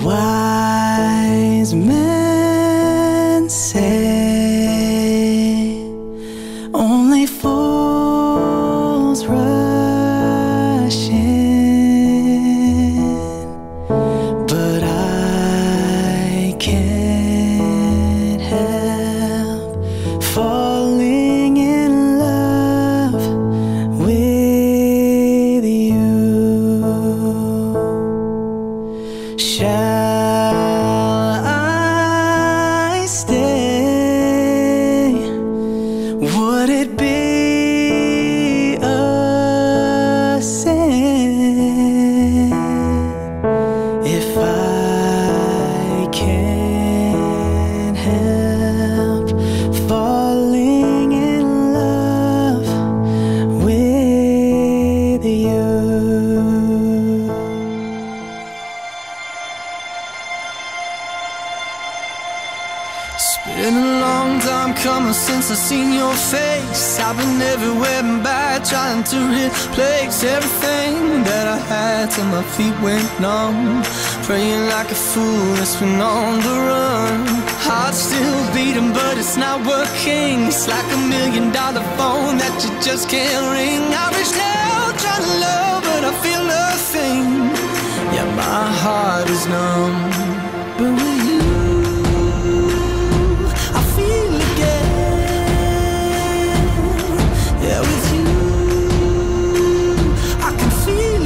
Wise men say only fools rush in, but I can't help falling in love with you. Shall I stay? Would it be a sin if I can't help falling in love with you? It's been a long time coming since I seen your face. I've been everywhere and back, trying to replace everything that I had till my feet went numb. Praying like a fool that's been on the run. Heart still beating, but it's not working. It's like $1 million phone that you just can't ring. I reach out trying to love, but I feel nothing. Yeah, my heart is numb. But with you, yeah, with you, I can feel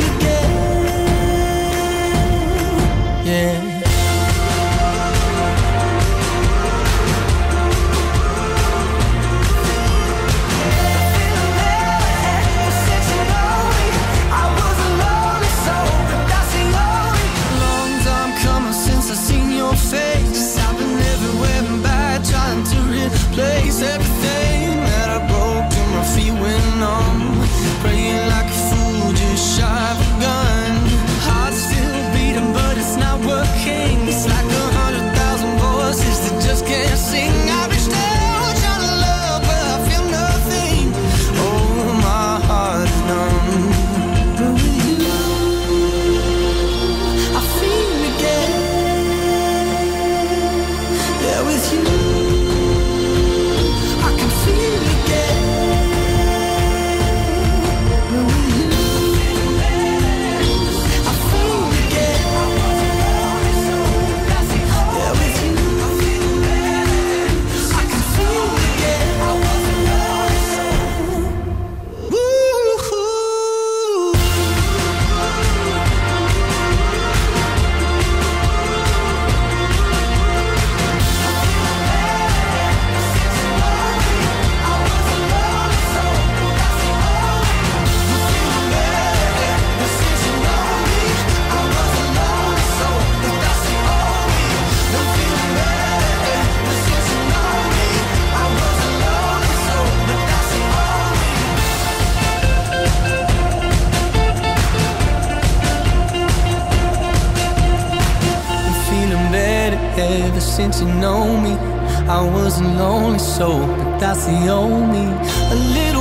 again. Yeah. I was a lonely soul, but that's the only. Long time coming since I seen your face. I've been everywhere and back, trying to replace everything that I broke. My feet went numb, praying like a fool just shy of a gun. Heart still beating, but it's not working. It's like 100,000 voices that just can't sing. I reached out trying to love, but I feel nothing. Oh, my heart is numb. But with you, I feel again. Yeah, with you, I can feel again. Ever since you know me, I was a lonely soul, but that's the only. A little